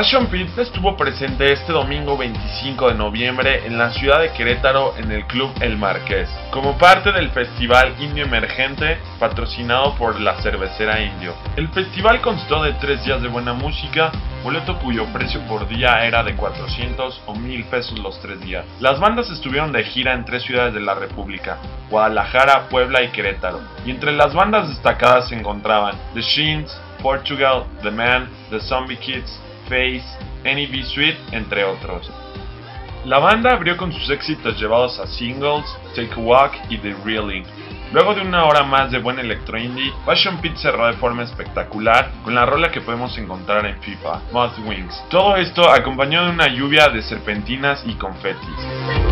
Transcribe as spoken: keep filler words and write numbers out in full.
Passion Pit estuvo presente este domingo veinticinco de noviembre en la ciudad de Querétaro en el Club El Marqués, como parte del Festival Indio Emergente patrocinado por la cervecera Indio. El festival constó de tres días de buena música, boleto cuyo precio por día era de cuatrocientos o mil pesos los tres días. Las bandas estuvieron de gira en tres ciudades de la República, Guadalajara, Puebla y Querétaro, y entre las bandas destacadas se encontraban The Sheens, Portugal, The Man, The Zombie Kids, Face, N E B Suite, entre otros. La banda abrió con sus éxitos llevados a singles, Take a Walk y The Reeling. Luego de una hora más de buen electro indie, Passion Pit cerró de forma espectacular con la rola que podemos encontrar en FIFA, Moth Wings. Todo esto acompañado de una lluvia de serpentinas y confetis.